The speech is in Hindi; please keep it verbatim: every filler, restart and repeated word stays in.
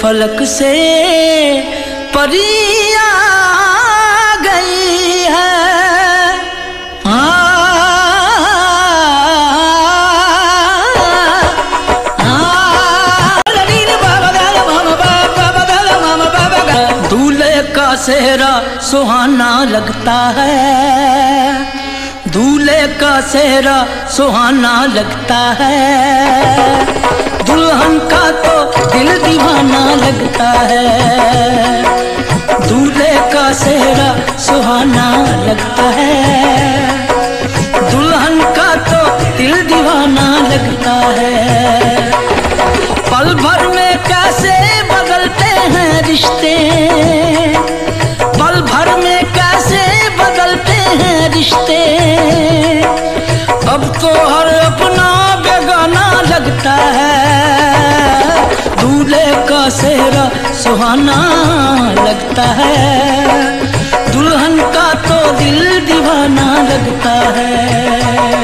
फलक से परी आ गई है। दूल्हे का सेहरा सुहाना लगता है, दूल्हे का सेहरा सुहाना लगता है, दुल्हन का तो दिल दीवाना लगता है। दूल्हे का सेहरा सुहाना लगता है, दुल्हन का तो दिल दीवाना लगता है। पल भर में कैसे बदलते हैं रिश्ते, पल भर में कैसे बदलते हैं रिश्ते, अब तो हर अपना बेगाना लगता है। दूल्हे का सेहरा सुहाना लगता है, दुल्हन का तो दिल दीवाना लगता है।